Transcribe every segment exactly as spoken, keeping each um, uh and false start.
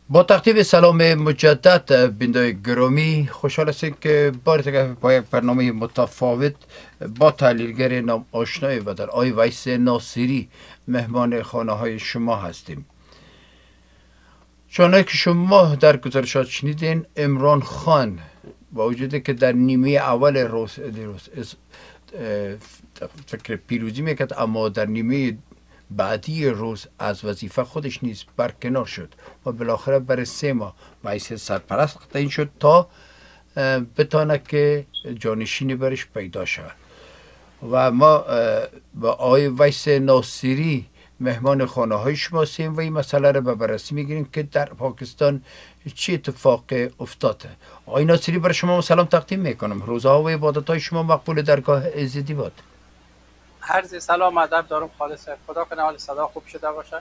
با تقدیم سلام مجدد بیننده گرامی، خوشحال هستیم که بار دیگر با یک برنامه متفاوت با تحلیلگر نام آشنای و در آی ویس ناصری مهمان خانه های شما هستیم. چون که شما در گزارشات شنیدین، عمران خان با وجودی که در نیمه اول روز, روز فکر پیروزی میکرد، اما در نیمه بعدی روز از وظیفه خودش نیز برکنار شد و بالاخره برای سه ماه ویس سرپرست تعیین شد تا بتانه که جانشینی برش پیدا شود. و ما با آقای ویس ناصری مهمان خانه های شما هستیم و این مسئله رو به بررسی میگیریم که در پاکستان چه اتفاق افتاده. آقای ناصری، برای شما سلام تقدیم میکنم. روزها و عبادت های شما مقبول درگاه عزیزی باد. عرض سلام ادب دارم. خالص خدا کنه حال صدا خوب شده باشه.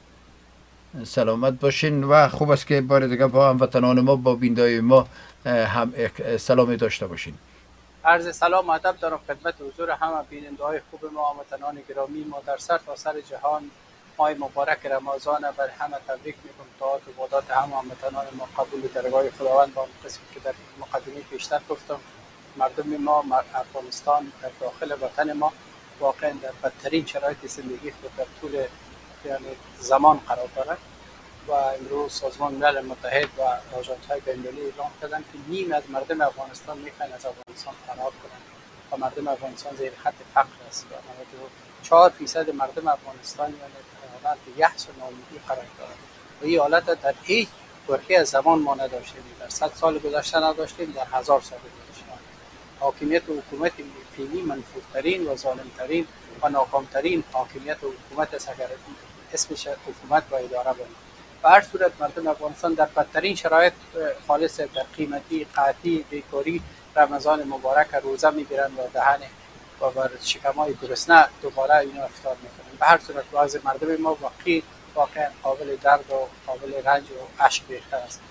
سلامت باشین و خوب است که بار دیگه با هموطنان ما، با بیننده ما هم سلامی داشته باشین. عرض سلام ادب دارم خدمت حضور همه بیننده های خوب ما، هموطنان گرامی ما در سر تا سر جهان. ماه مبارک رمضان بر همه تبریک میگم. طاعات و عبادات همه هموطنان ما قبول درگاه خداوند. با قسمی که در مقدمه پیشتر گفتم، مردم ما افغانستان در داخل وطن ما واقعا در بدترین شرایط زندگی خود در طول یعنی زمان قرار دارد و امروز سازمان ملل متحد و آژانس‌های بین‌المللی اعلام کردند که نیم از مردم افغانستان میخواهند از افغانستان فرار کنند و مردم افغانستان زیر خط فقر است و نود و چهار فیصد مردم افغانستان یعنی در حالت یأس و ناامیدی قرار دارند و این حالت در هیچ برخی از زمان ما نداشتیم. در صد سال گذشته نداشتیم، در هزار سال گذشته. حاکمیت و حکومت فعلی منفورترین و ظالمترین و ناکامترین حاکمیت و حکومت است اگر اسمش حکومت و اداره بود. به هر صورت مردم افغانستان در بدترین شرایط خالص در قیمتی، قحطی، بیکاری، رمضان مبارک روزه میگیرند و دهن و بر شکمای گرسنه دوباره اینا افطار میکنند. به هر صورت وضع مردم ما واقعی واقعا قابل درد و قابل رنج و اشک ریخته است.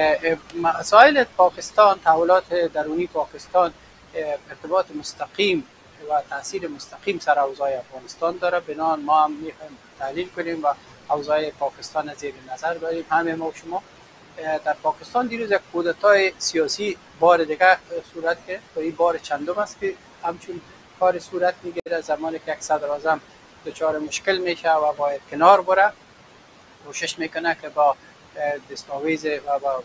مسائل پاکستان، تحولات درونی پاکستان ارتباط مستقیم و تاثیر مستقیم سر اوضاع افغانستان داره. بنابراین ما هم میخوایم تحلیل کنیم و اوضاع پاکستان زیر نظر بریم. همه ما و شما در پاکستان دیروز یک کودتای سیاسی بار دیگه صورت گرفت و این بار چندم است که همچون کار صورت میگیره. زمانی که یک صدر اعظم دچار مشکل میشه و باید کنار بره، کوشش میکنه که با دستاویز و با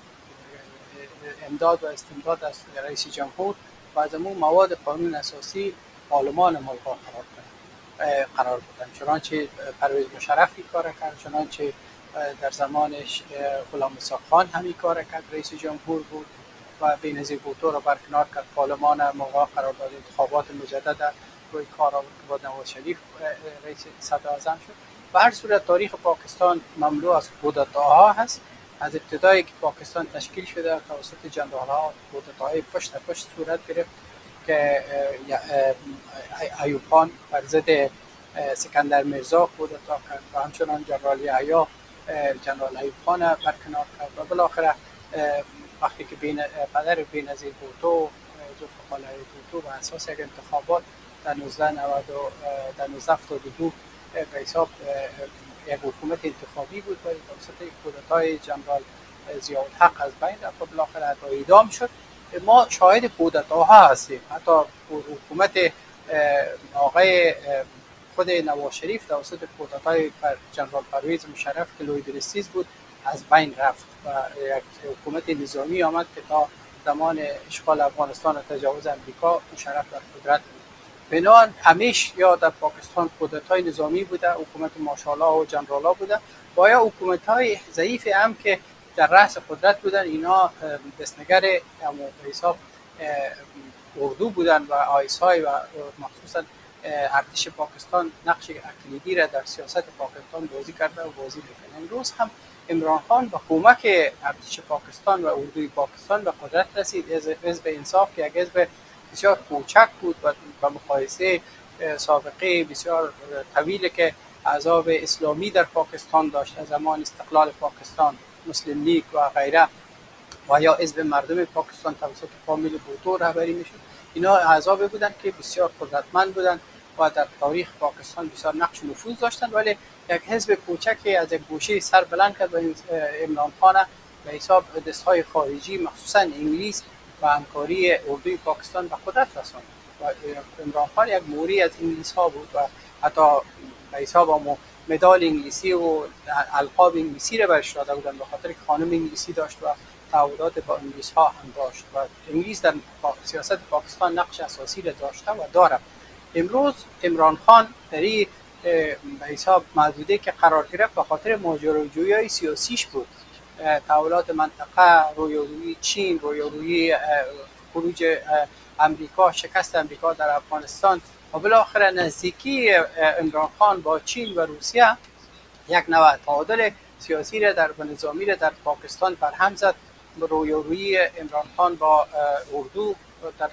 امداد و استمداد از رئیس جمهور و از امون مواد قانون اساسی پارلمان ملک قرار قرار بودن. چنانچه پرویز مشرف کار کرد، چنانچه در زمانش غلام اسحاق خان همین کار کرد، رئیس جمهور بود و بینظیر بوتو را برکنار کرد، پارلمان ملغا قرار داد، انتخابات مجدد روی کار آورد که با نواز شریف رئیس صدر اعظم شد. به هر صورت تاریخ پاکستان مملو از کودتاها هست. از ابتدایی که پاکستان تشکیل شده توسط جنرال‌ها کودتاهای پشت پشت صورت گرفت که ایوب خان بر ضد سکندر میرزا کودتا کرد و همچنان جنرال یحیی جنرال ایوب خان برکنار کرد و بالاخره وقتی که بین پدر بینظیر بوتو ذوالفقار بوتو و اساس یک انتخابات در نوزده هفتاد و دو به حساب یک حکومت انتخابی بود و توسط کودتای جنرال ضیاءالحق از بین رفت و بالاخره حتی اعدام شد. ما شاهد کودتاها هستیم. حتی حکومت آقای خود نواز شریف توسط کودتای جنرال پرویز مشرف که لوی درستیز بود از بین رفت و یک حکومت نظامی آمد که تا زمان اشغال افغانستان و تجاوز امریکا مشرف در قدرت بود. بنابراین همیشه یا در پاکستان کودتای نظامی بوده، حکومت مارشالا و جنرالا بوده و یا حکومت‌های ضعیف هم که در رأس قدرت بودن. اینا دستنگر حساب اردو بودن و آیس‌های و مخصوصا ارتش پاکستان نقش کلیدی را در سیاست پاکستان بازی کرده و بازی میکنه. امروز هم عمران خان با کمک ارتش پاکستان و اردوی پاکستان به قدرت رسید. حزب انصاف که یک حزب بسیار کوچک بود و به مقایسه سابقه بسیار طویلی که احزاب اسلامی در پاکستان داشت از زمان استقلال پاکستان، مسلم لیگ و غیره و یا حزب مردم پاکستان توسط فامیل بوتو رهبری میشد، اینا احزاب بودند که بسیار قدرتمند بودند و در تاریخ پاکستان بسیار نقش و نفوذ داشتند، ولی یک حزب کوچکی از یک گوشه سر بلند کرد و عمران خان به حساب دستهای خارجی مخصوصا انگلیس و همکاری اردوی پاکستان به قدرت رساند و عمران خان یک موری از انگلیس ها بود و حتی به حساب هم مدال انگلیسی و القاب انگلیسی را برش داده بودند به خاطر که خانم انگلیسی داشت و تعهدات با انگلیس ها هم داشت و انگلیس در سیاست پاکستان نقش اساسی را داشته و دارد. امروز عمران خان در این به حساب محدوده که قرار گرفت به خاطر ماجراجویی سیاسیش بود، تحولات منطقه، رویارویی چین، رویارویی خروج امریکا، شکست امریکا در افغانستان و بالاخره نزدیکی عمران خان با چین و روسیه یک نوع تعادل سیاسی را در نظامی را در پاکستان برهم زد. رویارویی عمران خان با اردو در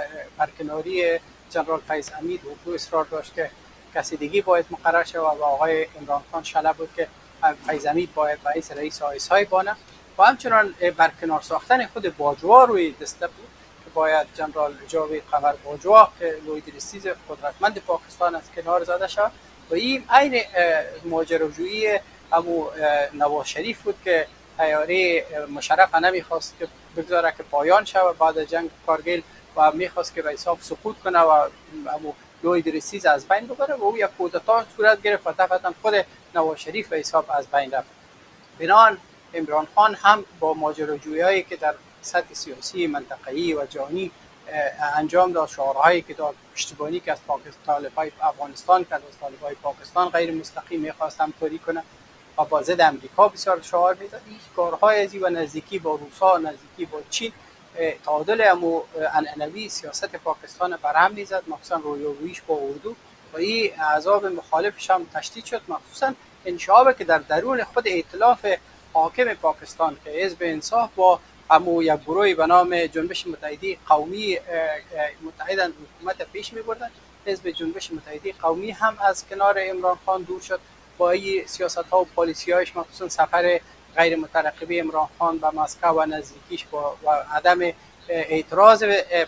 برکناری جنرال فیض حمید اردو اصرار داشت که کسیدگی باید مقرر شود و آقای عمران خان شلب بود که فیض حمید باید رئیس رئیس آیسای بانه و همچنان برکنار ساختن خود باجوا روی دسته بود که باید جنرال جاوید قمر باجوا که لویدرسیز قدرتمند پاکستان از کنار زده شد و این عین ماجراجویی ابو نواز شریف بود که تیاره مشرف نمیخواست که بگذاره که پایان شود بعد از جنگ کارگیل و میخواست که به حساب سقوط کنه و ابو لویدرسیز از بین ببره و او یک کودتا صورت گرفت و دفعتا خود نواز شریف به حساب از بین رفت. بنابراین عمران خان هم با ماجراجویی که در سطح سیاسی منطقه‌ای و جهانی انجام داد، شعارهایی که داد، پشتیبانی که از پاکستان طالبای افغانستان کرد، از طالبای پاکستان غیر مستقیم میخواست همکاری کنه و با ضد امریکا بسیار شعار میداد. این کارهای ازی و نزدیکی با روسا، نزدیکی با چین تعادل امو عنعنوی سیاست پاکستان برهم میزد، مخصوصا رویاروییش با اردو و این عذاب مخالفش هم تشدید شد، مخصوصا انشعابی که در درون خود ائتلاف حاکم پاکستان که حزب انصاف با امو یک گروهی به نام جنبش متحده قومی متحدن حکومت پیش می‌بردند. حزب جنبش متحده قومی هم از کنار عمران خان دور شد با این سیاست‌ها و پالیسی‌هایش، مخصوصا سفر غیر مترقبه عمران خان به مسکو و نزدیکیش با و عدم اعتراض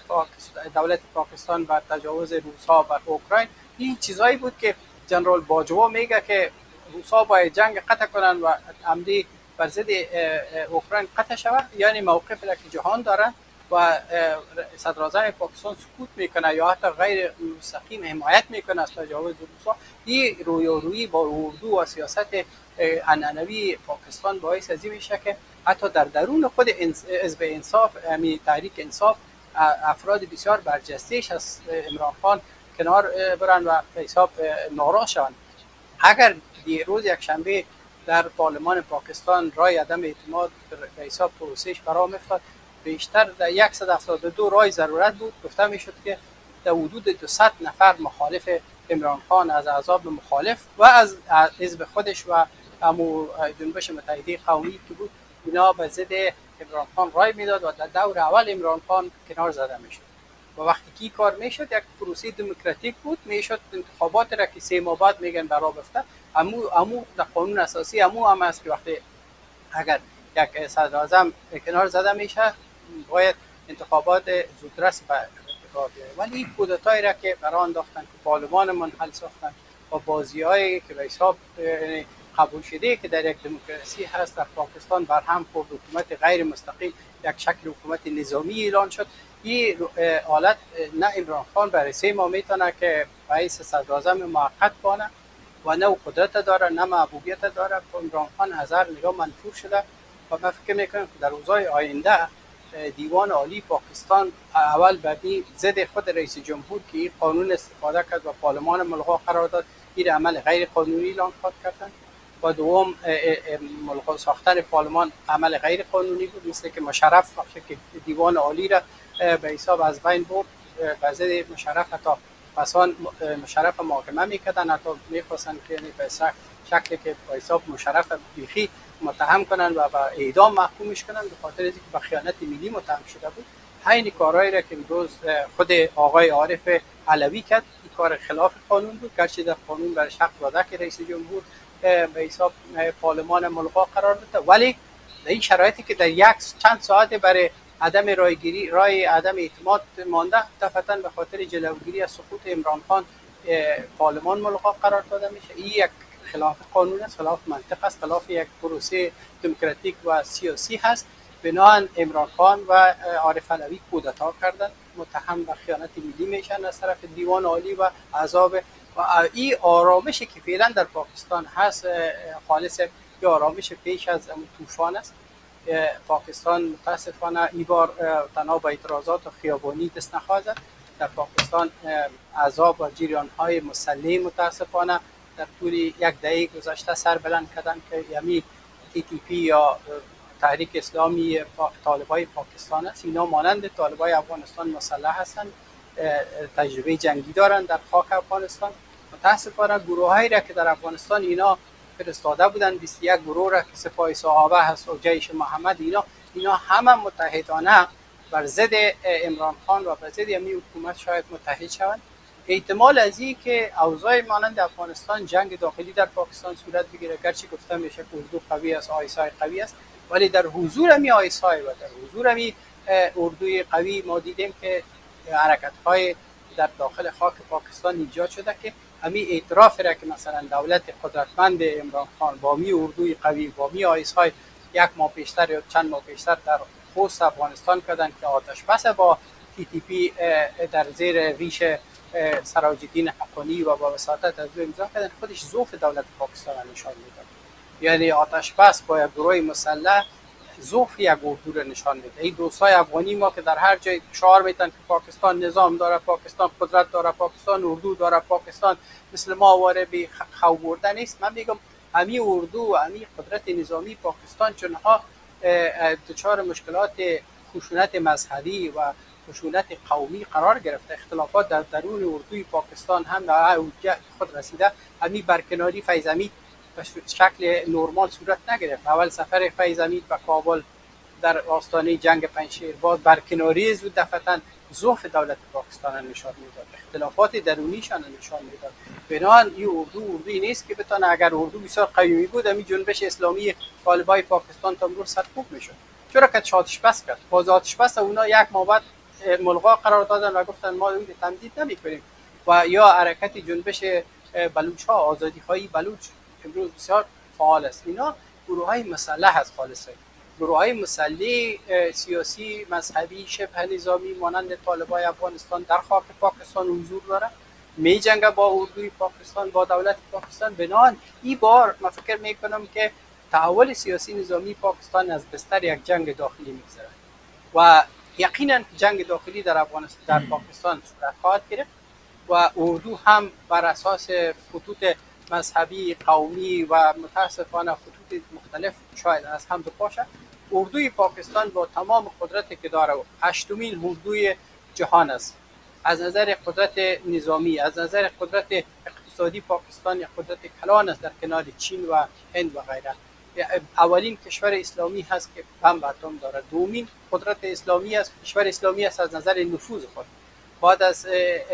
دولت پاکستان بر تجاوز روس‌ها بر اوکراین. این چیزایی بود که جنرال باجوا میگه که روس‌ها باید جنگ قطع کنن و عمدی بر ضد اوکراین قطع شود، یعنی موقفی را که جهان دارن و صدر اعظم پاکستان سکوت میکنه یا حتی غیر مستقیم حمایت میکنه از تجاوز روس‌ها. این رویارویی با اردو و سیاست عنعنوی پاکستان باعث ازی میشه که حتی در درون خود حزب انصاف، یعنی تحریک انصاف، افراد بسیار برجسته‌اش از عمران خان کنار برن و به حساب ناراض شوند. اگر روز یک شنبه در پارلمان پاکستان رای عدم اعتماد به حساب پروسش برآمد افتاد، بیشتر در صد و هفتاد و دو رای ضرورت بود. گفته میشد که در حدود دویست نفر مخالف عمران خان از احزاب مخالف و از حزب خودش و امو جنبش متحده قومی که بود اینا به ضد عمران خان رای میداد و در دور اول عمران خان کنار زده میشد و وقتی کی کار میشد یک پروسه دموکراتیک بود، میشد انتخابات را که سه ماه بعد میگن برا بفته. امو امو در قانون اساسی امو هم است که وقتی اگر یک صدر اعظم کنار زده میشه باید انتخابات زودرس به اتفاق بیاید. ولی این کودتایی را که برا انداختن که پارلمان منحل ساختن و بازی‌هایی که به حساب قبول شده که در یک دموکراسی هست در پاکستان برهم خورد، حکومت غیر مستقیم یک شکل حکومت نظامی اعلان شد. این حالت نه عمران خان برای سه ماه میتونه که رئیس صدر اعظم موقت بانه و نه قدرت داره نه محبوبیت داره. عمران خان هزار نگاه منفور شده و من فکر میکنم که در روزهای آینده دیوان عالی پاکستان اول به ضد خود رئیس جمهور که این قانون استفاده کرد و پارلمان ملغا قرار داد، این عمل غیر قانونی اعلان کردن و دوم ملغا ساختن پارلمان عمل غیر قانونی بود، مثل که مشرف وقتی که دیوان عالی را به حساب از بین برد به ضد مشرف حتی پسان مشرف محاکمه میکردن، حتی میخواستن که به شکلی که به حساب مشرف بیخی متهم کنن و به اعدام محکومش کنن به خاطر اینکه به خیانت ملی متهم شده بود. همین کارهایی را که امروز خود آقای عارف علوی کرد این کار خلاف قانون بود، گرچه در قانون برش حق داده که رئیس جمهور به حساب پارلمان ملغا قرار داده، ولی در این شرایطی که در یک چند ساعت برای عدم رایگیری رای عدم اعتماد مانده، دفعتاً به خاطر جلوگیری از سقوط عمران خان پارلمان ملغا قرار داده میشه. این یک خلاف قانون است، خلاف منطق است، خلاف یک پروسه دموکراتیک و سیاسی هست. بنابراین عمران خان و عارف علوی کودتا کردند، متهم به خیانت ملی میشن از طرف دیوان عالی و عذاب و این آرامشی که فعلا در پاکستان هست خالص یا آرامش پیش از طوفان است. پاکستان متاسفانه این بار تنها با اعتراضات و خیابانی دست نخواهد. در پاکستان عذاب و جریان های مسلح متاسفانه در طول یک دهه گذشته سر بلند کردن که یعنی تی تی پی یا تحریک اسلامی طالبای پاکستان است. اینا مانند طالبای افغانستان مسلح هستند، تجربه جنگی دارند در خاک افغانستان. متاسفانه گروهایی را که در افغانستان اینا فرستاده بودند، بیست و یک گروه را که سپاه صحابه هست و جیش محمد، اینا اینا همه متحدانه بر ضد عمران خان و بر ضد امی حکومت شاید متحد شوند. احتمال از این که اوضاع مانند افغانستان جنگ داخلی در پاکستان صورت بگیره، گرچه گفته میشه که اردو قوی است، آیسای قوی است، ولی در حضور امی آیسای و در حضور امی اردوی قوی ما دیدیم که حرکت‌های در داخل خاک پاکستان ایجاد شده که همین اعتراف را که مثلا دولت قدرتمند عمران خان با می اردوی قوی با می آیس‌های یک ماه پیشتر یا چند ماه پیشتر در خوست افغانستان کردند که آتش بس با تی تی پی در زیر ریش سراج الدین حقانی و با وساطت از او امضا کردن، خودش ضعف دولت پاکستان نشان میده. یعنی آتش بس با یک گروه مسلح ضعف یک اردو را نشان میده. این دوستای افغانی ما که در هر جای شعار میتن که پاکستان نظام داره، پاکستان قدرت داره، پاکستان اردو داره، پاکستان مثل ما واره به خو برده نیست. من میگم همین اردو و همین قدرت نظامی پاکستان چونها دچار مشکلات خشونت مذهبی و خشونت قومی قرار گرفته. اختلافات در درون اردوی پاکستان هم به اوج خود رسیده. همین برکناری فیض حمید به شکل نرمال صورت نگرفت. اول سفر فیض حمید به کابل در آستانه جنگ پنجشیر باز برکناری زود دفعتاً ضعف دولت پاکستان نشان میداد، اختلافات درونیشان نشان میداد. بنابراین این اردو اردویی نیست که بتونه، اگر اردو بسیار قوی بود همین جنبش اسلامی طالبای پاکستان تا امروز سرکوب میشد. چرا که آتش بس کرد؟ باز آتش بس اونا یک ماه بعد ملغا قرار دادن و گفتن ما این تمدید نمی‌کنیم. و یا حرکت جنبش بلوچ ها، آزادی خواهی بلوچ امروز بسیار فعال است. اینا گروه های مسلح از خالصه، گروه های مسلح سیاسی مذهبی شبه نظامی مانند طالبای افغانستان در خاک پاکستان حضور داره، می جنگه با اردوی پاکستان، با دولت پاکستان. بنان این بار من فکر میکنم که تحول سیاسی نظامی پاکستان از بستر یک جنگ داخلی میگذره و یقینا جنگ داخلی در افغانستان در پاکستان صورت خواهد گرفت و اردو هم بر اساس خطوط مذهبی قومی و متاسفانه خطوط مختلف شاید از هم بپاشه. اردوی پاکستان با تمام قدرتی که داره، هشتمین اردوی جهان است از نظر قدرت نظامی، از نظر قدرت اقتصادی پاکستان یک قدرت کلان است در کنار چین و هند و غیره. اولین کشور اسلامی هست که بمب اتم داره، دومین قدرت اسلامی است، کشور اسلامی است از نظر نفوذ خود. بعد از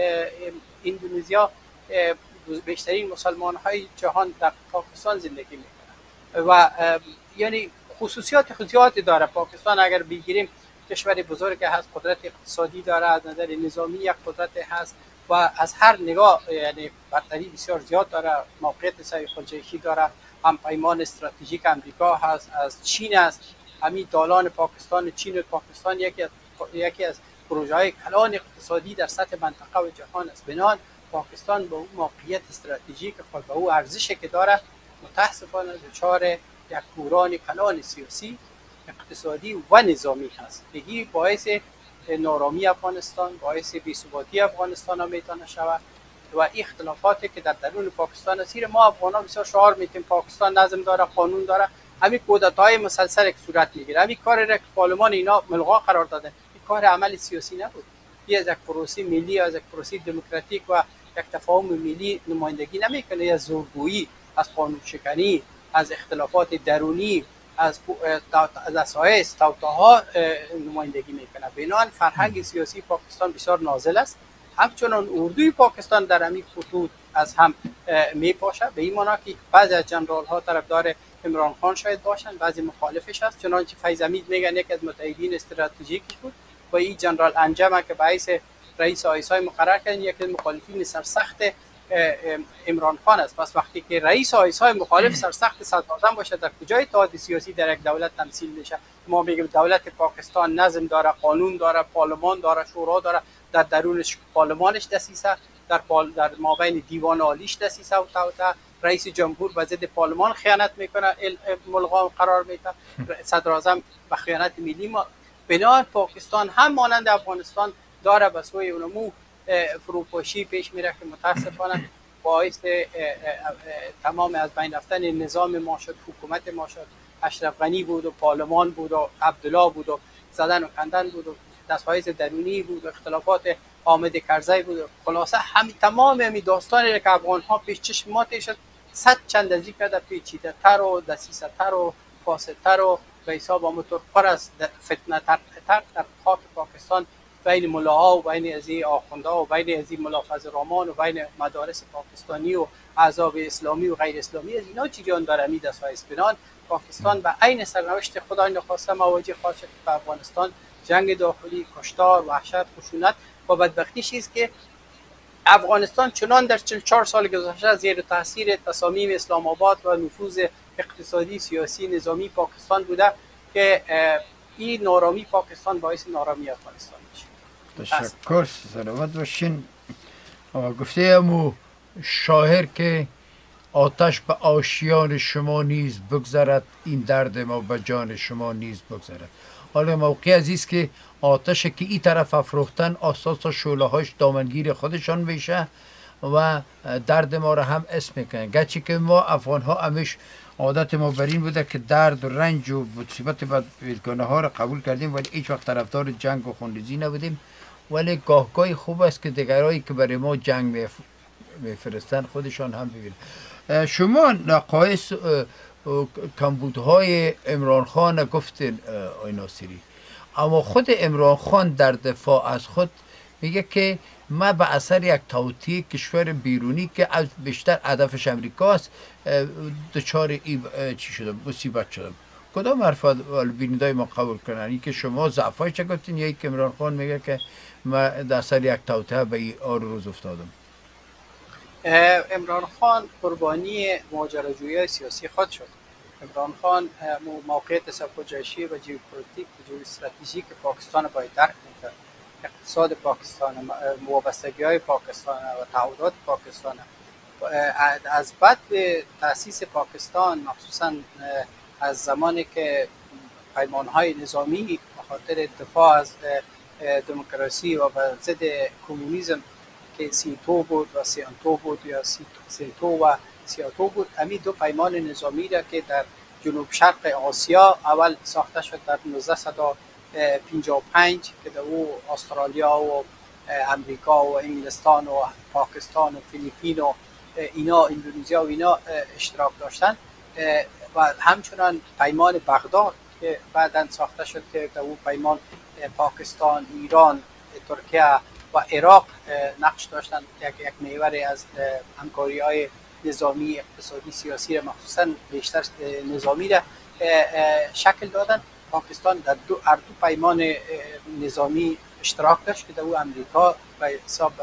اندونزیا بیشترین مسلمان های جهان در پاکستان زندگی میکنند و یعنی خصوصیات خصوصیاتی داره پاکستان. اگر بگیریم کشور بزرگ هست، قدرت اقتصادی داره، از نظر نظامی یک قدرت هست و از هر نگاه یعنی برتری بسیار زیاد داره. موقعیت سعی خلجه‌ای داره، هم پیمان استراتژیک امریکا هست، از چین است. همین دالان پاکستان، چین و پاکستان یکی از یکی از پروژه‌های کلان اقتصادی در سطح منطقه و جهان است. بنابراین پاکستان با اون موقعیت استراتژیک خود، با اون ارزشی که داره، متاسفانه دچار یک بحران کلان سیاسی، اقتصادی و نظامی هست. بگی باعث نارامی افغانستان، باعث بی‌ثباتی افغانستان هم میتونه شود و اختلافاتی که در درون پاکستان است. ما افغانان بسیار شعار میتیم پاکستان نظم داره، قانون داره، همین کودتاهای مسلسل که صورت میگیره، همین کاری را که پارلمان اینا ملغا قرار داده، این کار عمل سیاسی نبود. این از یک پروسه ملی، از یک پروسه دموکراتیک و یک تفاهم ملی نمایندگی نمیکنه. از زورگویی، از قانون شکنی، از اختلافات درونی، از از اساس توطئه‌ها نمایندگی میکنه. بنابراین فرهنگ سیاسی پاکستان بسیار نازل است. همچنان اردوی پاکستان در همین خطوط از هم میپاشه، به این معنا که بعضی از جنرال ها طرفدار عمران خان شاید باشن، بعضی مخالفش هست. چنانچه فیض حمید میگن یک از متحدین استراتژیکش بود و این جنرال انجم که باعث رئیس آیسای مقرر کردن، یک از مخالفین سرسخت عمران خان است. پس وقتی که رئیس آیسای مخالف سرسخت صدراعظم باشه، در کجای اتحاد سیاسی در یک دولت تمثیل میشه؟ ما میگیم دولت پاکستان نظم داره، قانون داره، پارلمان داره، شورا داره، در درونش پارلمانش دسیسه، در پال در مابین دیوان عالیش دسیسه و توته، رئیس جمهور به ضد پارلمان خیانت میکنه، ملغا قرار میده، صدراعظم به خیانت ملی. ما بنابراین پاکستان هم مانند افغانستان داره به سوی نمو فروپاشی پیش میره که متاسفانه باعث تمام از بین رفتن نظام ما شد، حکومت ما شد. اشرف غنی بود و پارلمان بود و عبدالله بود و زدن و کندن بود و دستایز درونی بود و اختلافات حامد کرزی بود. خلاصه همین تمام همین داستانی که افغان ها پیش چشم ما شد، صد چند از این کرده پیچیده تر و دسیسه تر و فاسد تر و به حساب آموتور پر از فتنه تر تر در خاک پاکستان بین ملاها و بین ازی آخونده و بین ازی ملافظ رامان و بین مدارس پاکستانی و احزاب اسلامی و غیر اسلامی، از اینا جریان داره. می دست های اسپینان پاکستان به عین سرنوشت خدای نخواسته مواجه خواهد شد که افغانستان جنگ داخلی، کشتار، وحشت، خشونت و بدبختی چیست که افغانستان چنان در چهل و چهار سال گذشته زیر تاثیر تصامیم اسلام آباد و نفوذ اقتصادی، سیاسی، نظامی پاکستان بوده که این نارامی پاکستان باعث نارامی افغانستان میشه. تشکر، سلامت باشین. گفته امو شاعر که آتش به آشیان شما نیز بگذرد، این درد ما به جان شما نیز بگذرد. حالا موقع عزیز که آتش که این طرف افروختن اساس شعله هاش دامنگیر خودشان میشه و درد ما را هم اسم میکنن. گرچه که ما افغان ها همیش عادت ما بر این بوده که درد و رنج و مصیبت و ویرگانه ها را قبول کردیم ولی هیچ وقت طرفدار جنگ و خونریزی نبودیم. ولی گاهگاهی خوب است که دیگرایی که برای ما جنگ میفرستن خودشان هم ببینن. شما نقایص کمبودهای عمران خان گفتین آی ناصری، اما خود عمران خان در دفاع از خود میگه که ما به اثر یک توطئه کشور بیرونی که از بیشتر هدفش امریکاست دچار چی شدم، مصیبت شدم. کدام حرف بینندای ما قبول کنن؟ این که شما ضعفای چه گفتین یا یک عمران خان میگه که ما در اثر یک توطئه به این آر روز افتادم؟ عمران خان قربانی ماجراجویی سیاسی خود شد. عمران خان موقع تصفح جیشی و ژئوپلیتیک و ژئواستراتژیک پاکستان باید درک میکرد. اقتصاد پاکستان، وابستگی‌های پاکستان و تعهدات پاکستان. از بعد تأسیس پاکستان، مخصوصا از زمانی که پیمانهای نظامی به خاطر دفاع از دموکراسی و به ضد کمونیسم که سیتو بود و سیانتو بود یا سیتو و سیاتو بود، همین دو پیمان نظامی را که در جنوب شرق آسیا اول ساخته شد در نوزده پنجاه و پنج که در او استرالیا و امریکا و انگلستان و پاکستان و فیلیپین و اینا اندونزیا و اینا اشتراک داشتن، و همچنان پیمان بغداد که بعداً ساخته شد که در او پیمان پاکستان، ایران، ترکیه و عراق نقش داشتن. یک یک محور از همکاری‌های نظامی، اقتصادی، سیاسی را مخصوصاً بیشتر نظامی را شکل دادن. پاکستان در دو هر دو پیمان نظامی اشتراک داشت که در او امریکا به حساب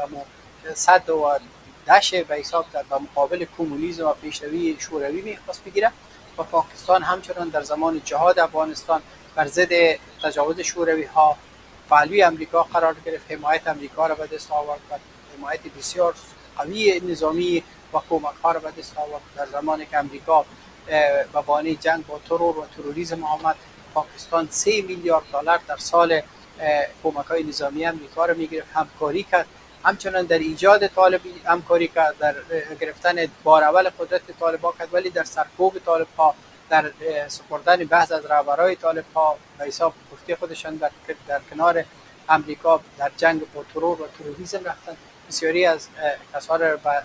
صد و دهش به حساب در مقابل کمونیسم و پیشروی شوروی میخواست بگیره و پاکستان همچنان در زمان جهاد افغانستان بر ضد تجاوز شوروی ها پهلوی امریکا قرار گرفت، حمایت امریکا را به دست آورد و حمایت بسیار قوی نظامی و کمک ها را به دست آورد. در زمانی که امریکا به بهانه جنگ با ترور و تروریسم آمد، پاکستان سه میلیارد دلار در سال کمک های نظامی امریکا را میگرفت، همکاری کرد. همچنان در ایجاد طالبی همکاری کرد، در گرفتن بار اول قدرت طالبان کرد، ولی در سرکوب طالب‌ها، در سپردن بعض از رهبرای طالب‌ها به حساب گفته خودشان در, در کنار امریکا در جنگ با ترور و تروریسم رفتند. بسیاری از کسان را به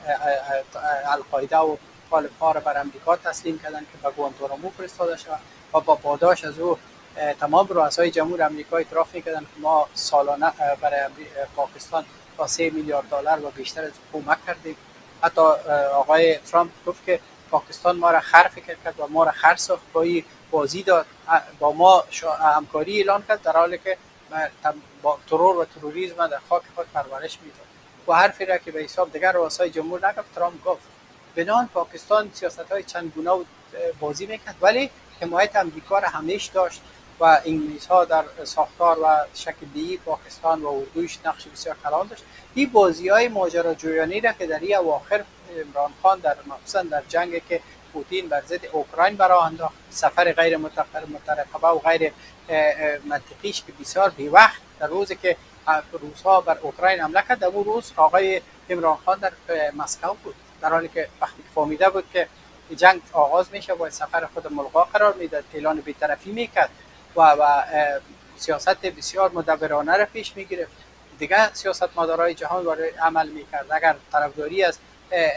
القاعده و طالب‌ها را بر امریکا تسلیم کردند که به گوانتانامو فرستاده شد و با پاداش از او تمام رؤسای جمهور امریکا اعتراف می‌کردند که ما سالانه برای پاکستان با سه میلیارد دلار و بیشتر از کمک کردیم. حتی آقای ترامپ گفت که پاکستان ما را خر فکر کرد و ما را خر ساخت، با بازی داد، با ما همکاری اعلان کرد، در حالی که با ترور و تروریسم در خاک خود پرورش میداد. و حرفی را که به حساب دیگر رؤسای جمهور نگفت ترامپ گفت. بنان پاکستان سیاست‌های چند گونه بازی میکرد ولی حمایت امریکا را همیشه داشت و انگلیس ها در ساختار و شکل دهی پاکستان و اردوش نقش بسیار کلان داشت. این بازی های ماجراجویانه را که در این اواخر عمران خان در مخصوصا در جنگی که پوتین بر ضد اوکراین براه انداخت، سفر غیر مترقبه و غیر منطقیش که بسیار بی وقت در روزی که روس‌ها بر اوکراین حمله کرد، در اون روز آقای عمران خان در مسکو بود، در حالی که وقتی که فهمیده بود که جنگ آغاز میشه باید سفر خود ملغا قرار میداد، اعلان بی‌طرفی میکرد و و سیاست بسیار مدبرانه را پیش میگرفت. دیگه سیاستمدارای جهان وارد عمل میکرد. اگر طرفداری از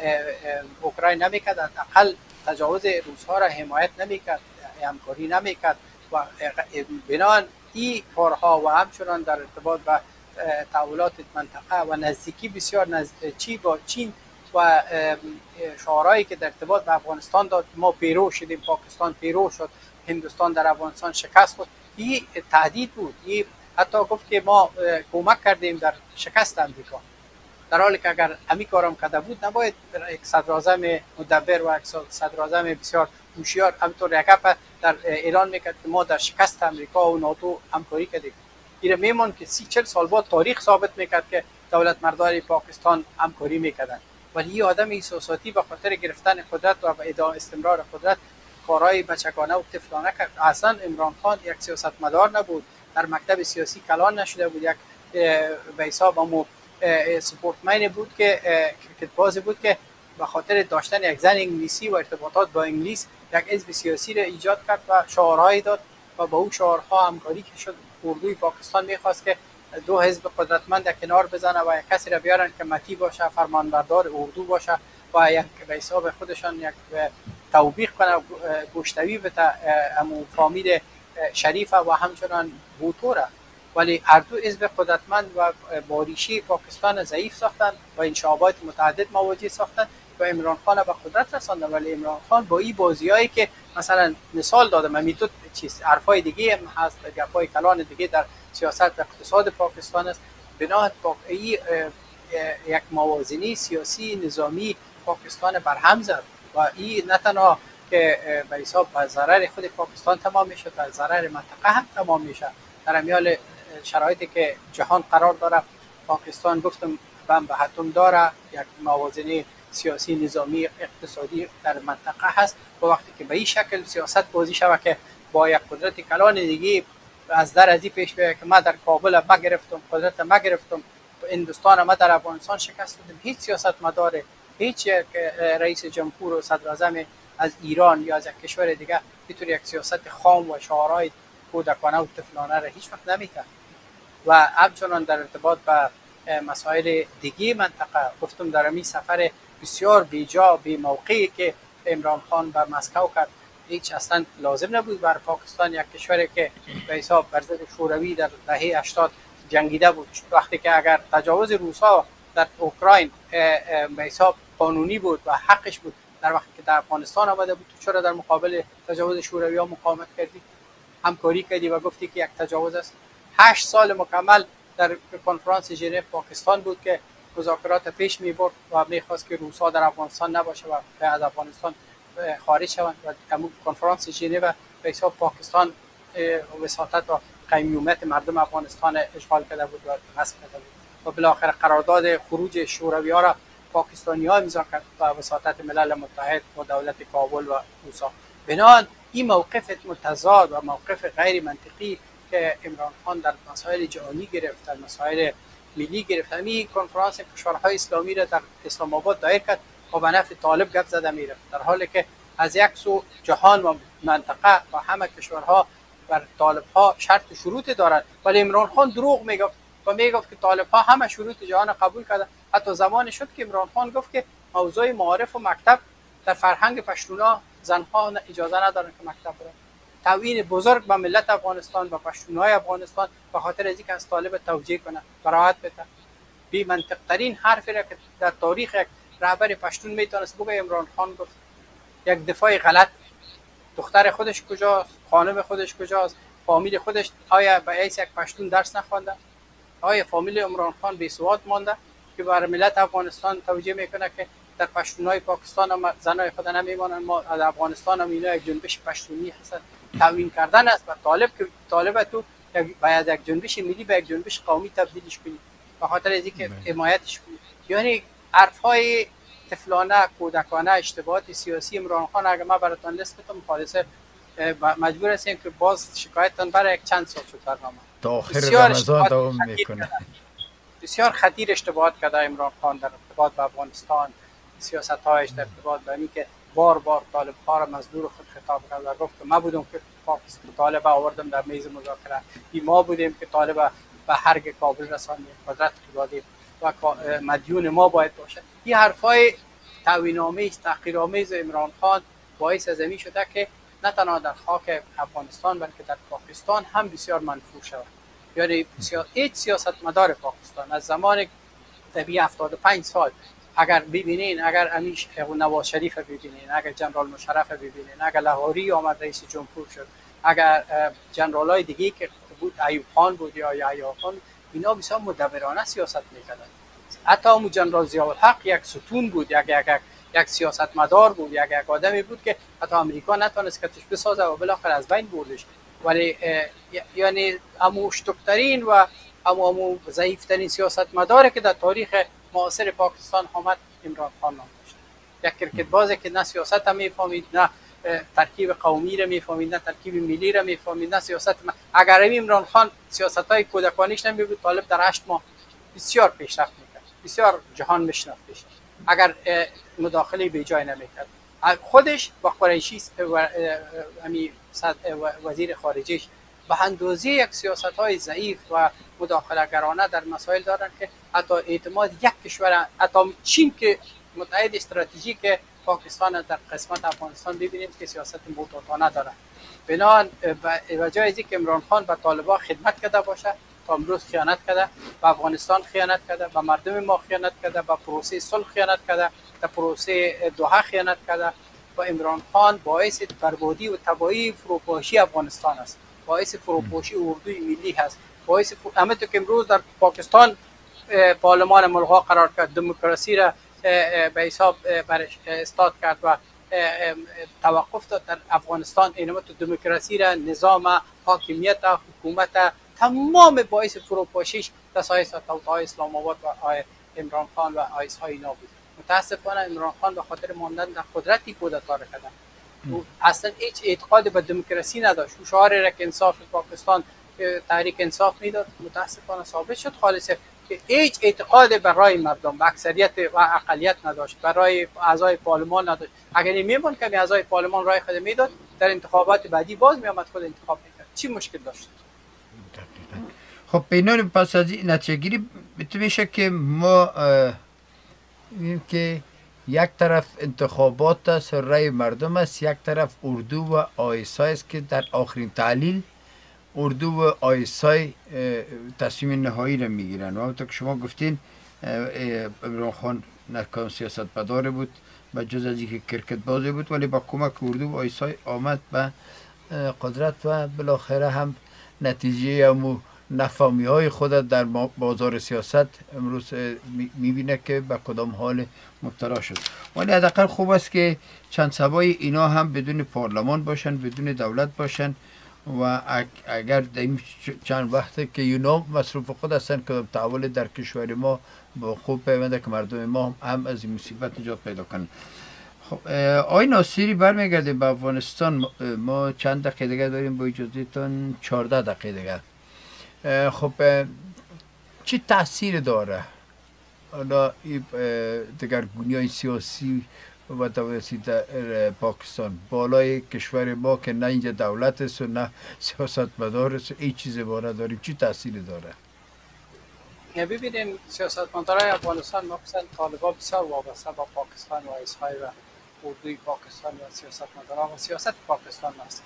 اوکراین نمیکرد، حداقل تجاوز روس‌ها را حمایت نمیکرد، همکاری نمیکرد و بنان این کارها و همچنان در ارتباط با تحولات منطقه و نزدیکی بسیار نزدیکی با چین و شعارهایی که در ارتباط با افغانستان داد، ما پیرو شدیم، پاکستان پیرو شد، هندوستان در افغانستان شکست خورد، این تهدید بود. این حتی گفت که ما کمک کردیم در شکست امریکا، در حالی که اگر همین کارم کرده بود نباید یک صدراعظم مدبر و یک صدراعظم بسیار هوشیار همینطور یک در اعلان میکرد که ما در شکست امریکا و ناتو همکاری کردیم. این میمون که سی چل سال بعد تاریخ ثابت میکرد که دولت مردان پاکستان همکاری میکردن. ولی این آدم احساساتی به خاطر گرفتن قدرت و به استمرار قدرت کارهای بچگانه و طفلانه کرد. اصلا عمران خان یک سیاستمدار نبود، در مکتب سیاسی کلان نشده بود، یک به حساب امو سپورتمن بود که کریکت باز بود که به خاطر داشتن یک زن انگلیسی و ارتباطات با انگلیس یک حزب سیاسی را ایجاد کرد و شعارهایی داد و با او شعارها همکاری که شد. اردوی پاکستان میخواست که دو حزب قدرتمند در کنار بزنه و یک کسی را بیارن که متی باشه، فرمانبردار اردو باشه و یک به حساب خودشان یک توبیخ کنه، گوشتوی به امو فامیل شریفه و همچنان بوتوره. ولی هر دو حزب قدرتمند و باریشی پاکستان ضعیف ساختن و انشابات متعدد مواجه ساختن و عمران خان به قدرت رساندن. ولی عمران خان با این بازیایی که مثلا مثال دادم، امیتو چیز حرفای دیگه هم هست، گپای کلان دیگه در سیاست و اقتصاد پاکستان است، بنا ای یک موازنه سیاسی نظامی پاکستان برهم زد و این نه تنها که به حساب به ضرر خود پاکستان تمام میشه، به ضرر منطقه هم تمام میشه. در میال شرایطی که جهان قرار داره، پاکستان گفتم بم به حتم داره، یک موازنه سیاسی نظامی اقتصادی در منطقه هست و وقتی که به این شکل سیاست بازی شود که با یک قدرت کلان دیگه از در ازی پیش بیاید که ما در کابل ما گرفتم، قدرت ما گرفتم، هندوستان ما در افغانستان شکست دادیم، هیچ سیاست مدار، هیچ رئیس جمهور و صدر اعظم از ایران یا از یک کشور دیگه بطور یک سیاست خام و شعارهای کودکانه و طفلانه را هیچ وقت نمی‌کنه. و همچنان در ارتباط با مسائل دیگه منطقه گفتم در این سفر بسیار بیجا بی موقعی که عمران خان بر مسکو کرد، هیچ اصلا لازم نبود بر پاکستان، یک کشوری که به حساب بر ضد شوروی در دهه هشتاد جنگیده بود، وقتی که اگر تجاوز روس‌ها در اوکراین به حساب قانونی بود و حقش بود، در وقتی که در افغانستان آمده بود چرا در مقابل تجاوز شوروی ها مقاومت کردی، همکاری کردی و گفتی که یک تجاوز است؟ هشت سال مکمل در کنفرانس ژنو پاکستان بود که مذاکرات پیش می برد و میخواست که روس‌ها در افغانستان نباشه و از افغانستان خارج شوند و همون کنفرانس ژنو به حساب پاکستان وساطت و قیمومت مردم افغانستان اشغال کرده بود و غصب کرده بود و بالاخره قرارداد خروج شوروی‌ها را پاکستانی‌ها امضا کرد و وساطت ملل متحد و دولت کابل و روس‌ها. بنابراین این موقف متضاد و موقف غیر منطقی که عمران خان در مسائل جهانی گرفت، در مسائل ملی گرفت، همین کنفرانس کشورهای اسلامی را در اسلام آباد دایر کرد و به نفع طالب گپ زده میره، در حالی که از یک سو جهان و منطقه و همه کشورها بر طالب ها شرط و شروط دارند، ولی عمران خان دروغ میگفت و میگفت که طالب ها همه شروط جهان قبول کردند. حتی زمان شد که عمران خان گفت که موضوع معارف و مکتب در فرهنگ پشتونا زنها اجازه ندارن که مکتب برن. توهین بزرگ به ملت افغانستان و پشتونهای افغانستان به خاطر از اینکه از طالب توجیه کنه، براحت بده. بی منطق ترین حرفی را که در تاریخ یک رهبر پشتون میتونست بگه عمران خان گفت. یک دفاع غلط. دختر خودش کجاست؟ خانم خودش کجاست؟ فامیل خودش آیا به حیث یک پشتون درس نخوانده؟ آیا فامیل عمران خان بی سواد مانده؟ که برای ملت افغانستان توجیه میکنه که در پشتونای پاکستان هم زنای خود نمیمانند. ما از افغانستان هم اینا یک جنبش پشتونی هستن، تامین کردن است و طالب که طالب تو باید یک جنبش ملی به یک جنبش قومی تبدیلش کنی به خاطر از اینکه حمایتش کنی. یعنی حرفهای طفلانه، کودکانه، اشتباهات سیاسی عمران خان اگر ما براتون لیست بدم خالصه مجبور هستیم که باز شکایتتان برای یک چند سال شد برنامه تا آخر رمضان دوام میکنه. بسیار خطیر اشتباهات کرده عمران خان در ارتباط با افغانستان، سیاست‌هایش در ارتباط با اینکه بار بار طالب ها را مزدور خود خطاب کرد و گفت ما بودیم که پاکستان طالب آوردم در میز مذاکره، ما بودیم که طالب به حرگ کابل رساندیم، قدرت دادیم و مدیون ما باید باشد. این حرفای توهین‌آمیز، تحقیرآمیز عمران خان باعث از این شده که نه تنها در خاک افغانستان بلکه در پاکستان هم بسیار منفور شود. یعنی هیچ سیاستمدار پاکستان از زمان طبیعی هفتاد و پنج سال اگر ببینین، اگر امیش نواز شریف ببینین، اگر جنرال مشرف ببینین، اگر لاهوری آمد رئیس جمهور شد، اگر جنرال های دیگه که بود ایوب خان بود یا یحیی خان، اینا بسیار مدبرانه سیاست میکردن. حتی اون جنرال ضیاءالحق یک ستون بود، یک یک یک, یک سیاستمدار بود، یک یک آدمی بود که حتی امریکا نتونست کتش بسازه و بالاخره از بین بردش. ولی یعنی امو شتکترین و امو امو ضعیفترین سیاستمداری که در تاریخ معاصر پاکستان آمد عمران خان نام داشت. یک کرکت بازی که نه سیاست هم میفهمید، نه ترکیب قومی را میفهمید، نه ترکیب ملی را میفهمید، نه سیاست. اگر عمران خان سیاست‌های کودکانیش نمیبود، طالب در هشت ماه بسیار پیشرفت میکرد، بسیار جهان میشناختش. اگر مداخله به جای نمیکرد، خودش با قریشی و امی وزیر خارجیش به اندازه یک سیاست‌های ضعیف و مداخله‌گرانه در مسائل دارن که حتی اعتماد یک کشور، حتی چین که متحد استراتژیک پاکستان در قسمت افغانستان ببینیم که سیاست محتاطانه داره. بنابراین به جای اینکه عمران خان به طالبان خدمت کرده باشه، تا امروز خیانت کرده، به افغانستان خیانت کرده، به مردم ما خیانت کرده، به پروسه صلح خیانت کرده، به پروسه دوحه خیانت کرده. و عمران خان باعث بربادی و تباهی فروپاشی افغانستان است، باعث فروپاشی اردوی ملی هست، باعث فر... همه تو که امروز در پاکستان پارلمان ملغا قرار کرد، دموکراسی را به حساب برش استاد کرد و توقف داد. در افغانستان اینما تو دموکراسی را، نظام حاکمیت، حکومت، تمام باعث فروپاشیش دستایش توطئه اسلام آباد و آی عمران خان و آیس های اینا بود. متاسفانه عمران خان به خاطر ماندن در قدرتی کودتا کردن. او اصلا هیچ اعتقاد به دموکراسی نداشت. او شعار را که انصاف پاکستان تحریک انصاف میداد، متاسفانه ثابت شد خالصه که هیچ اعتقاد به رای مردم، به اکثریت و اقلیت نداشت، برای اعضای پارلمان نداشت. اگر میمون که اعضای پارلمان رای خود میداد، در انتخابات بعدی باز میآمد خود انتخاب میکرد. چی مشکل داشت؟ خب بینان پس از این نتیجه گیری میشه که ما این که یک طرف انتخابات است، رای مردم است، یک طرف اردو و آیسای است که در آخرین تحلیل اردو و آیسای تصمیم نهایی را میگیرن. و همونطور که شما گفتین عمران خان نکان سیاست مدار بود، به جز از اینکه کرکت بازی بود، ولی با کمک اردو و آیسای آمد به قدرت و بالاخره هم نتیجه همو نفهمی های خود در بازار سیاست امروز میبینه که به کدام حال مبتلا شد. ولی حداقل خوب است که چند سبای اینا هم بدون پارلمان باشن، بدون دولت باشن و اگر در این چند وقته که اینا مصروف خود هستن که تحول در کشور ما با خوب پیونده که مردم ما هم از این مصیبت نجات پیدا کنن. خب آقای ناصری برمیگردیم به افغانستان. ما چند دقیقه دیگه داریم، با اجازهتون چهارده دقیقه دیگه. خب چی تاثیر داره حالا دگرگونی های سیاسی و دولتی در پاکستان بالای کشور ما که نه اینجا دولت است و نه سیاست مدار است و این چیز باره داریم، چی تاثیر داره؟ ببینیم سیاست مدارای افغانستان مخصوصا طالبان بسیار وابسته با پاکستان و ایسهای و اردوی پاکستان و سیاست مدارا و سیاست پاکستان است.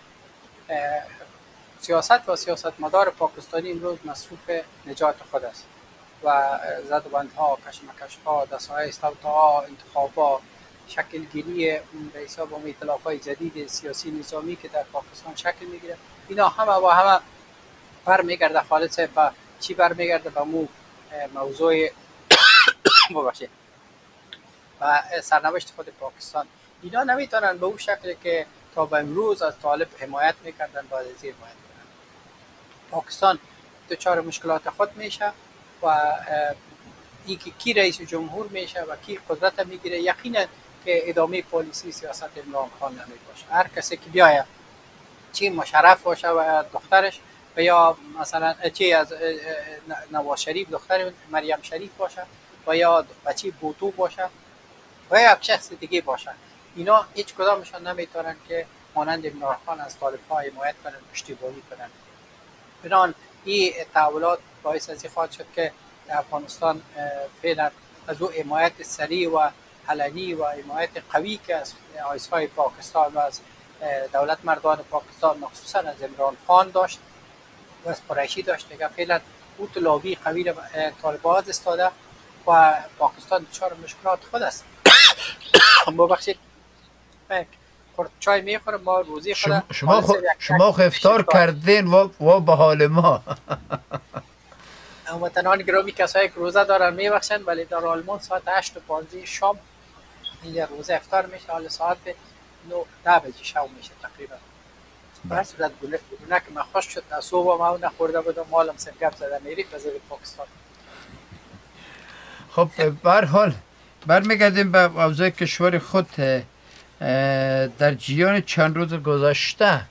سیاست و سیاستمدار پاکستانی امروز مصروف نجات خود است و زدبندها، کشمکشها، دستهای استوطاها، انتخابات، شکلگیری به حساب اون ائتلاف‌های جدید سیاسی نظامی که در پاکستان شکل میگیره، اینا همه و همه برمیگرده خالص به چی؟ برمیگرده به مو موضوع ببخشید و سرنوشت خود پاکستان، اینا نمیتونن به اون شکلی که تا به امروز از طالب حمایت میکردن بعد از این حمایت کنن. پاکستان دچار مشکلات خود میشه و این که کی رئیس جمهور میشه و کی قدرت میگیره یقینا که ادامه پالیسی سیاست عمران خان نمی باشه. هر کسی که بیاید چی مشرف باشه و دخترش و یا مثلا چی از نواز شریف دختر مریم شریف باشه و یا بچی بوتو باشه و یا یک شخص دیگه باشه، اینا هیچ کدامشان نمیتونن که مانند عمران خان از طالب‌ها حمایت کنن، پشتیبانی کنن. بنان این تحولات باعث از این خواهد شد که افغانستان فعلا از او حمایت سریع و علنی و حمایت قوی که از آیس‌های پاکستان و از دولت مردان پاکستان مخصوصا از عمران خان داشت و از قریشی داشت، دیگه فعلا او لابی قوی را طالبان استاده و پاکستان دچار مشکلات خود است. ببخشید خورد چای میخورم ما روزی خود شما خو... شما خو افطار کردین و و به حال ما. هموطنان گرامی کسایی که روزه دارن میبخشن، ولی در آلمان ساعت هشت و پانزده شام اینجا روزه افطار میشه، حالا ساعت نه ده بجه شام میشه تقریبا. بر صورت گونه که من خوش شد از صبح ما نخورده بودم، مالم سر گپ زده میری وزیر پاکستان. خب به هر حال برمیگردیم به اوضاع کشور خود. در جریان چند روز گذشته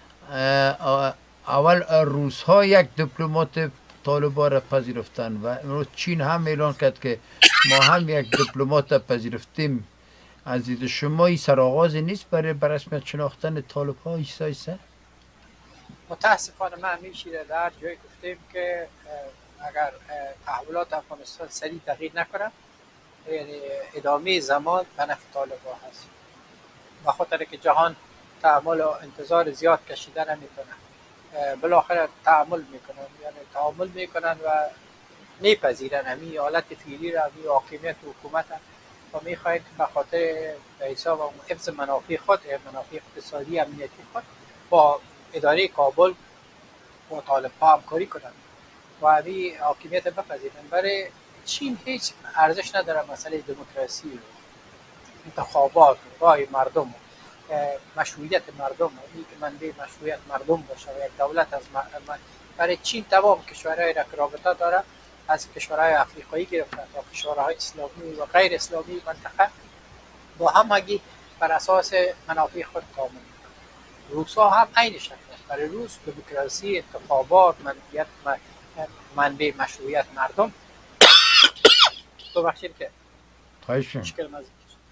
اول روس‌ها یک دیپلمات طالبان را پذیرفتن و امروز چین هم اعلان کرد که ما هم یک دیپلمات پذیرفتیم. از دید شما این سرآغازی نیست برای برسمیت شناختن طالب‌ها ایسا ایسا؟ متاسفانه من همیشه در جای گفتیم که اگر تحولات افغانستان سریع تغییر نکنه یعنی ادامه زمان به نفع طالب‌ها هست، و خاطر که جهان تحمل و انتظار زیاد کشیدن نمیکنه، بالاخره تعامل میکنن، یعنی تعامل میکنن و میپذیرن همین حالت فعلی را، همین حاکمیت حکومت و میخواهند که به خاطر به حساب و حفظ منافع خود، منافع اقتصادی امنیتی خود با اداره کابل با طالب‌ها همکاری کنند و همین حاکمیت بپذیرن. برای چین هیچ ارزش نداره مسئله دموکراسی، انتخابات، رای مردم، مشروعیت مردم، این که منبع مشروعیت مردم باشه و یک دولت از مردم. برای چین تمام کشورهای را که رابطه داره، از کشورهای افریقایی گرفته تا کشورهای اسلامی و غیر اسلامی منطقه، با همگی بر اساس منافع خود تعامل می‌کنند. روس‌ها هم عین شکل است. برای روس دموکراسی، انتخابات، منبع منبع مشروعیت مردم. ببخشید که مشکل مزید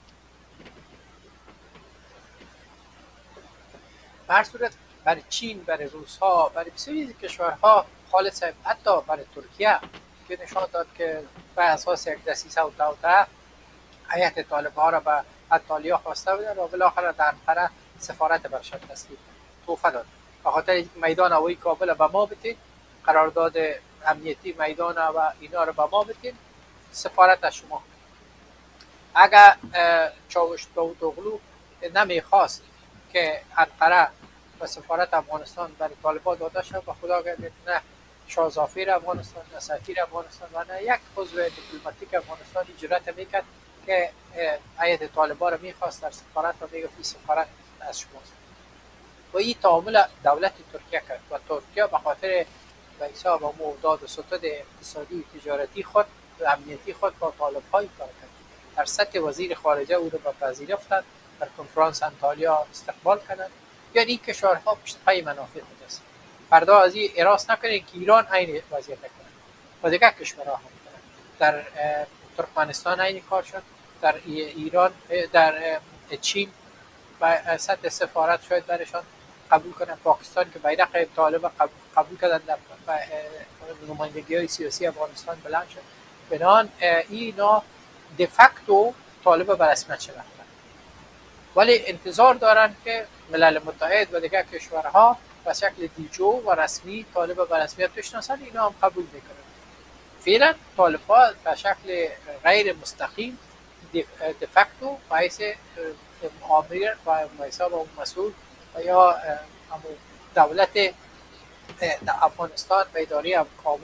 به هر صورت برای چین، برای روس‌ها، برای بسیاری کشورها خالص، حتی برای ترکیه که نشان داد که بر اساس یک دسیسه و توطئه هیئت طالب‌ها را به اتالیا خواسته بودن و بالاخره در انقره سفارت برشان تسلیم توفه داد. به خاطر میدان هوایی کابل به ما بدید، قرارداد امنیتی میدان و اینا رو به ما بدید، سفارت از شما. اگر چاوشتوغلو نمیخواست که انقره و سفارت افغانستان برای طالبان داده شد و خدا کرده نه شاه ظفیر افغانستان، نه سفیر افغانستان و نه یک عضو دیپلماتیک افغانستان جرأت میکرد که هیئت طالبان را میخواست در سفارت و میگفت سفارت از شماست. و این تعامل دولت ترکیه کرد و ترکیه به خاطر به حساب و موضوعات و ستاد اقتصادی تجارتی خود و امنیتی خود با طالب‌های کار کرد. در سطح وزیر خارجه او را به پذیرفتند، در کنفرانس انتالیا استقبال کردند. یعنی این کشورها پشت پای منافع خود است. فردا از این اراس نکنید که ایران عین وضعیت نکنه و دیگر کشورها هم کنند. در ترکمنستان عین کار شد، در ایران، در چین و سطح سفارت شاید برشان قبول کنند. پاکستان که بیرق طالب قبول کردن در نمایندگی های سیاسی افغانستان بلند شد. بنان اینا دفکتو طالب به رسمیت شناختن، ولی انتظار دارن که ملل متحد و دیگر کشورها به شکل دیجو و رسمی طالب به رسمیت بشناسن، اینا هم قبول میکنن. فعلا طالب‌ها به شکل غیر مستقیم دفکتو باعث آمیر و حساب و مسئول و یا دولت افغانستان و اداره کابل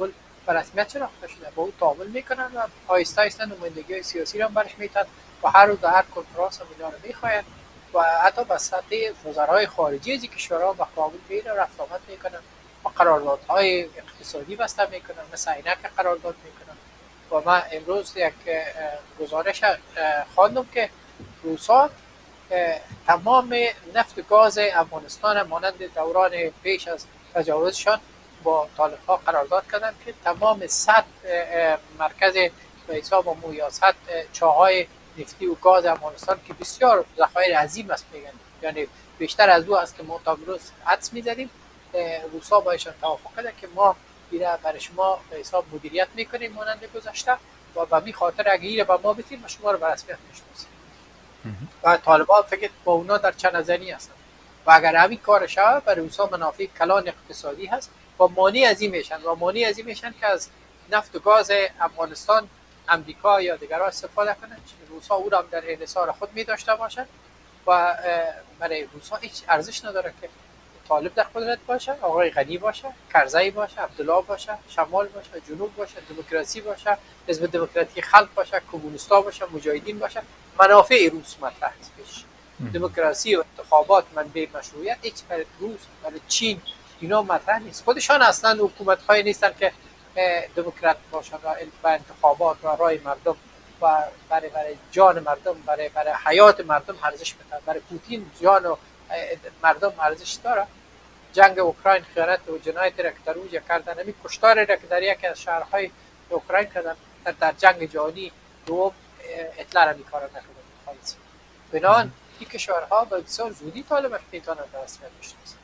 به رسمیت شناخته شده، با او تعامل میکنن و آهسته آهسته نمایندگی سیاسی را برش میتن و هر روز در هر کنفرانس هم اینا رو میخواین و حتی به سطح وزرای خارجی از کشورها به کابل میره رفت آمد میکنن و قراردادهای اقتصادی بسته میکنن، مثل عینک قرارداد میکنن. و من امروز یک گزارش خواندم که روسا تمام نفت و گاز افغانستان مانند دوران پیش از تجاوزشان با طالب‌ها قرارداد کردن که تمام صد مرکز به حساب مو یا صد چاهای نفتی و گاز افغانستان که بسیار ذخایر عظیم است میگن، یعنی بیشتر از او است که ما تا امروز حدس می‌زدیم. روسا با ایشان توافق کرده که ما اینا برای شما به حساب مدیریت میکنیم مانند گذشته و به می خاطر اگه ایره به ما بتیم و شما رو به رسمیت میشناسیم. و طالبان فکر با اونا در چه نظری هستن و اگر همین کار شود برای روسا منافع کلان اقتصادی هست و مانی از این میشن و مانی از این میشن که از نفت و گاز افغانستان امریکا یا دیگرها استفاده کنند. روسا او را در انحصار خود می داشته باشند و برای روسا هیچ ارزش نداره که طالب در قدرت باشه، آقای غنی باشه، کرزی باشه، عبدالله باشه، شمال باشه، جنوب باشه، دموکراسی باشه، حزب دموکراتی خلق باشه، کمونیستا باشه، مجاهدین باشه. منافع روس مطرح است پیش. دموکراسی و انتخابات منبع مشروعیت هیچ برای روس، برای چین اینا مطرح نیست. خودشان اصلا حکومت‌های نیستن که دموکرات باشن و انتخابات و رای مردم و برای برای جان مردم، برای برای حیات مردم ارزش بدن. برای پوتین جان و مردم ارزش داره. جنگ اوکراین خیانت و جنایت را که در اونجا کردن، همین کشتار را که در یکی از شهرهای اوکراین کردن در, در جنگ جهانی دوم هتلر هم این کار نکردن خالص. بنابراین این کشورها به بسیار زودی طالبش میتونن به رسمیت بشناسن.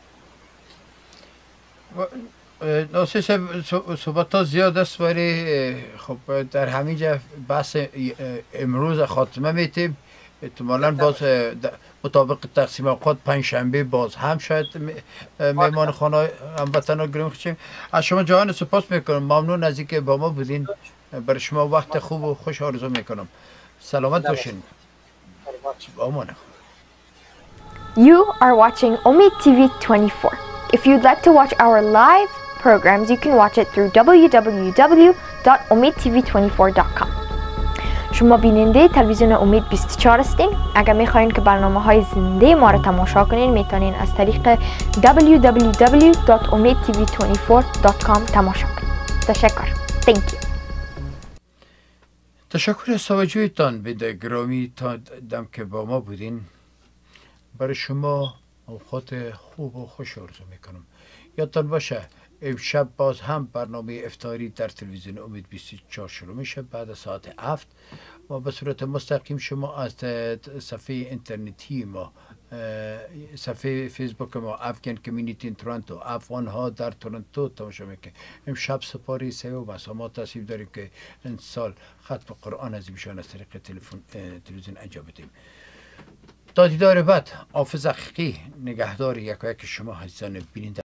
ناصر صحبت ها زیاد است ولی خب در همینجا بحث امروز خاتمه میتیم. احتمالاً باز مطابق تقسیم اوقات پنجشنبه باز هم شاید میمان خانه هموطنان گرامی خواهیم. از شما جان سپاس میکنم، ممنون از اینکه با ما بودین. برای شما وقت خوب و خوش آرزو میکنم. سلامت باشین. بامان. You are watching Omid T V twenty-four. If you'd like to watch our live programs, you can watch it through w w w dot omid t v twenty-four dot com. شما بیننده تلویزیون امید بیست و چهار هستین. اگر میخواین که برنامه های زنده ما را تماشا کنین میتونین از طریق w w w dot omid t v twenty-four dot com تماشا کنین. تشکر. Thank you. تشکر از توجهتان به گرامی تا دم که با ما بودین. برای شما اوقات خوب و خوش آرزو میکنم. یادتان باشه امشب باز هم برنامه افطاری در تلویزیون امید بیست و چهار شروع میشه بعد ساعت هفت و به صورت مستقیم شما از صفحه اینترنتی ما، صفحه فیسبوک ما افغان کمیونیتی این تورنتو، افغان ها در تورنتو تماشا میکنیم. امشب سپاری سوم است. ما تصمیم داریم که این سال ختم قرآن از ایشان از طریق تلفن تلویزیون انجام بدیم. تا دیدار بعد، حافظ حقیقی نگهدار یک و یک شما عزیزان بیننده.